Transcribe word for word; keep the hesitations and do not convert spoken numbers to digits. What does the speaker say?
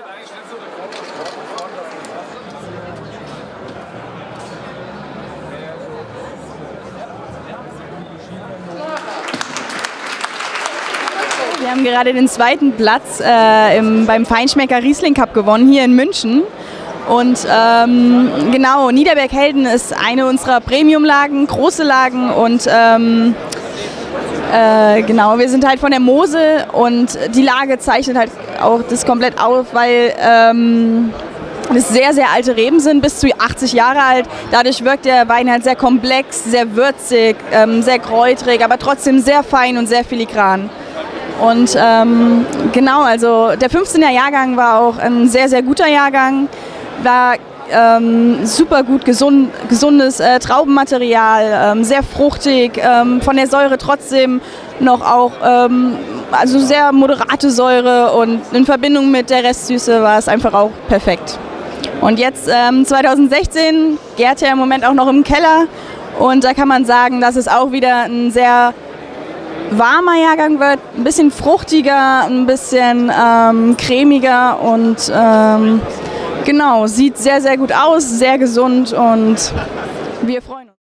Wir haben gerade den zweiten Platz äh, im, beim Feinschmecker Riesling Cup gewonnen, hier in München. Und ähm, genau, Niederberg-Helden ist eine unserer Premium-Lagen, große Lagen und ähm, äh, genau, wir sind halt von der Mosel und die Lage zeichnet halt auch das komplett auf, weil ähm, das sehr, sehr alte Reben sind, bis zu achtzig Jahre alt. Dadurch wirkt der Wein halt sehr komplex, sehr würzig, ähm, sehr kräutrig, aber trotzdem sehr fein und sehr filigran. Und ähm, genau, also der fünfzehner Jahrgang war auch ein sehr, sehr guter Jahrgang. War ähm, super gut gesund, gesundes äh, Traubenmaterial, ähm, sehr fruchtig, ähm, von der Säure trotzdem noch auch, ähm, also sehr moderate Säure und in Verbindung mit der Restsüße war es einfach auch perfekt. Und jetzt ähm, zweitausendsechzehn gärt er im Moment auch noch im Keller und da kann man sagen, dass es auch wieder ein sehr warmer Jahrgang wird, ein bisschen fruchtiger, ein bisschen ähm, cremiger und ähm, genau, sieht sehr, sehr gut aus, sehr gesund und wir freuen uns.